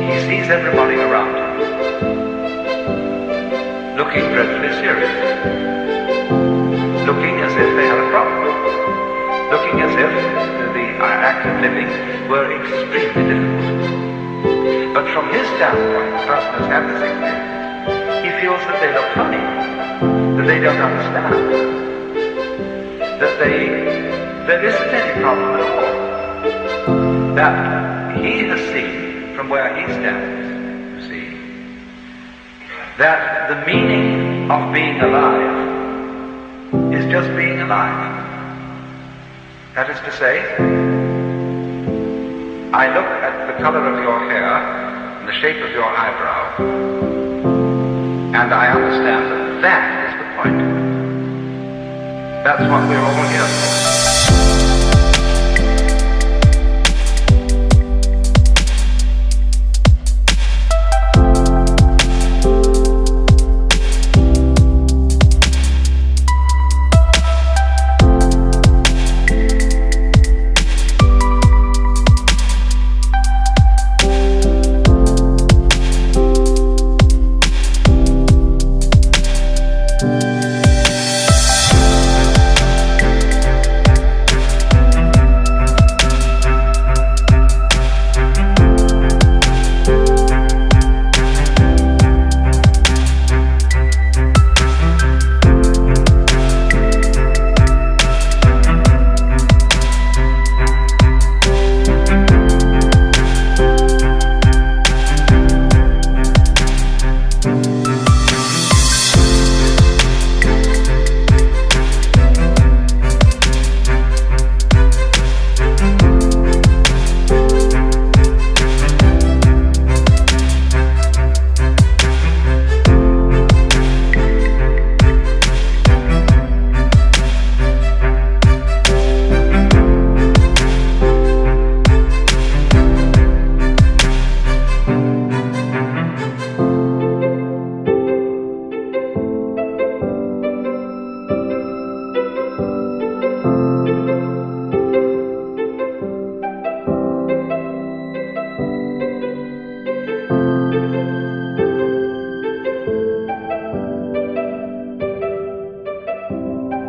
He sees everybody around him looking dreadfully serious, looking as if they had a problem, looking as if the act of living were extremely difficult. But from his standpoint, the person who's had this experience, he feels that they look funny, that they don't understand, that there isn't any problem at all, that he has seen from where he stands, you see, that the meaning of being alive is just being alive. That is to say, I look at the color of your hair and the shape of your eyebrow, and I understand that that is the point. That's what we're all here for.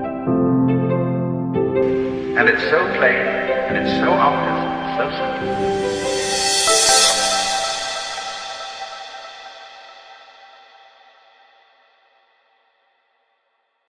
And it's so plain, and it's so obvious, so simple.